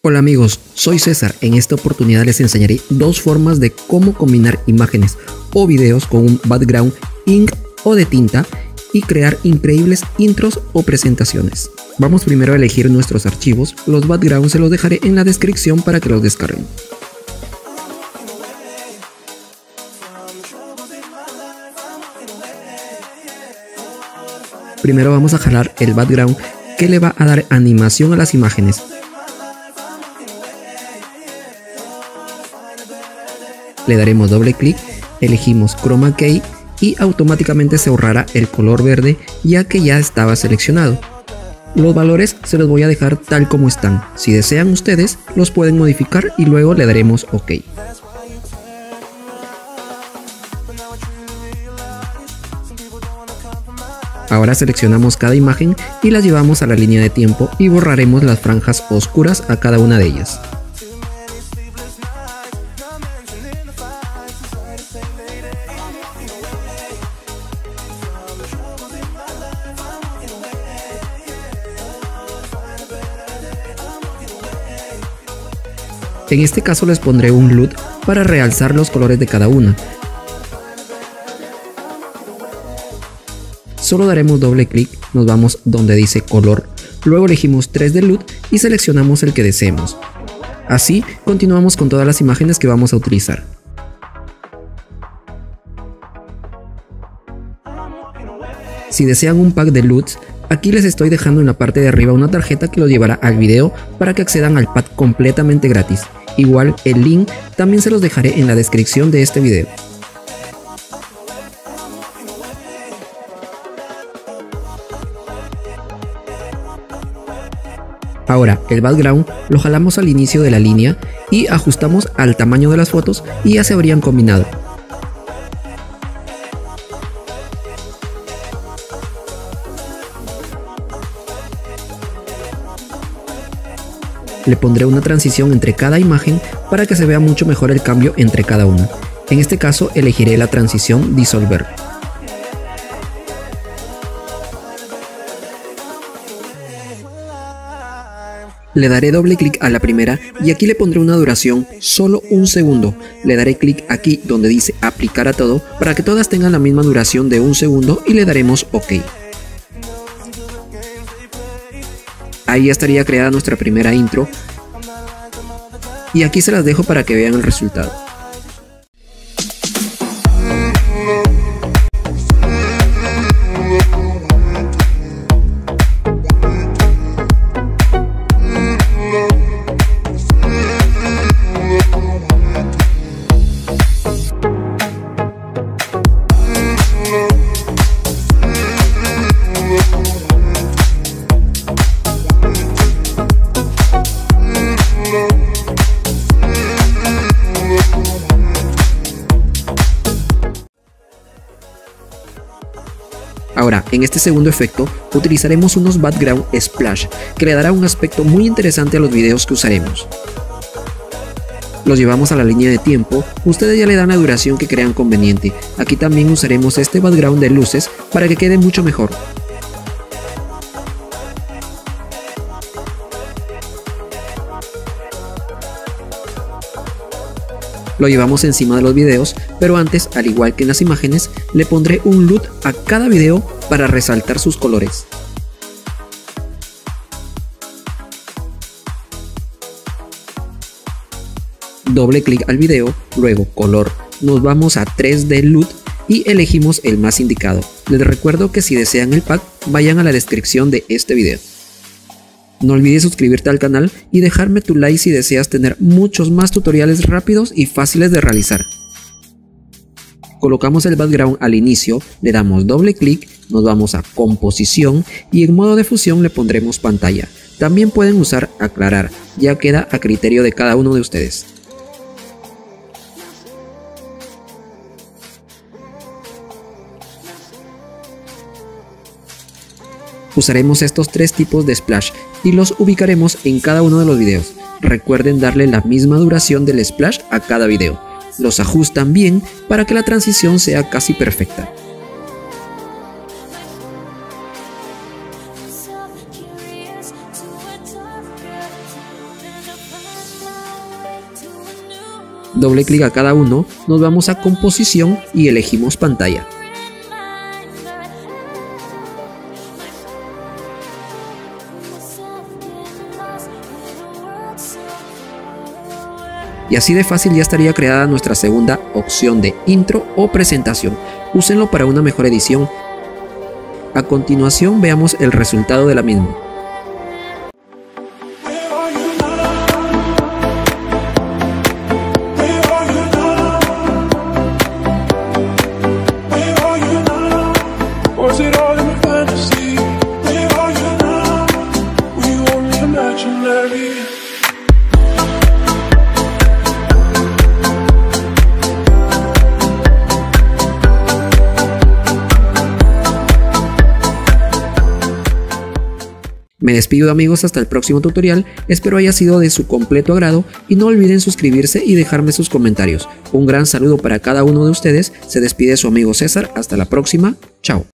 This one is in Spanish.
Hola amigos, soy César. En esta oportunidad les enseñaré dos formas de cómo combinar imágenes o videos con un background ink o de tinta y crear increíbles intros o presentaciones. Vamos primero a elegir nuestros archivos. Los backgrounds se los dejaré en la descripción para que los descarguen. Primero vamos a jalar el background que le va a dar animación a las imágenes. Le daremos doble clic, elegimos Chroma Key y automáticamente se ahorrará el color verde ya que ya estaba seleccionado. Los valores se los voy a dejar tal como están. Si desean ustedes los pueden modificar y luego le daremos OK. Ahora seleccionamos cada imagen y las llevamos a la línea de tiempo y borraremos las franjas oscuras a cada una de ellas. En este caso les pondré un LUT para realzar los colores de cada una. Solo daremos doble clic, nos vamos donde dice color, luego elegimos 3 de LUT y seleccionamos el que deseemos. Así continuamos con todas las imágenes que vamos a utilizar. Si desean un pack de LUTs, aquí les estoy dejando en la parte de arriba una tarjeta que los llevará al video para que accedan al pack completamente gratis. Igual el link también se los dejaré en la descripción de este video. Ahora el background lo jalamos al inicio de la línea y ajustamos al tamaño de las fotos y ya se habrían combinado. Le pondré una transición entre cada imagen para que se vea mucho mejor el cambio entre cada una. En este caso elegiré la transición disolver. Le daré doble clic a la primera y aquí le pondré una duración solo un segundo. Le daré clic aquí donde dice aplicar a todo para que todas tengan la misma duración de un segundo y le daremos OK. Ahí ya estaría creada nuestra primera intro y aquí se las dejo para que vean el resultado. Ahora, en este segundo efecto, utilizaremos unos background splash, que le dará un aspecto muy interesante a los videos que usaremos. Los llevamos a la línea de tiempo, ustedes ya le dan la duración que crean conveniente. Aquí también usaremos este background de luces para que quede mucho mejor. Lo llevamos encima de los videos, pero antes, al igual que en las imágenes, le pondré un LUT a cada video para resaltar sus colores. Doble clic al video, luego color, nos vamos a 3D LUT y elegimos el más indicado. Les recuerdo que si desean el pack, vayan a la descripción de este video. No olvides suscribirte al canal y dejarme tu like si deseas tener muchos más tutoriales rápidos y fáciles de realizar. Colocamos el background al inicio, le damos doble clic, nos vamos a composición y en modo de fusión le pondremos pantalla. También pueden usar aclarar, ya queda a criterio de cada uno de ustedes. Usaremos estos 3 tipos de splash y los ubicaremos en cada uno de los videos. Recuerden darle la misma duración del splash a cada video. Los ajustan bien para que la transición sea casi perfecta. Doble clic a cada uno, nos vamos a composición y elegimos pantalla. Y así de fácil ya estaría creada nuestra segunda opción de intro o presentación. Úsenlo para una mejor edición. A continuación veamos el resultado de la misma. Me despido amigos hasta el próximo tutorial, espero haya sido de su completo agrado y no olviden suscribirse y dejarme sus comentarios. Un gran saludo para cada uno de ustedes, se despide su amigo César, hasta la próxima, chao.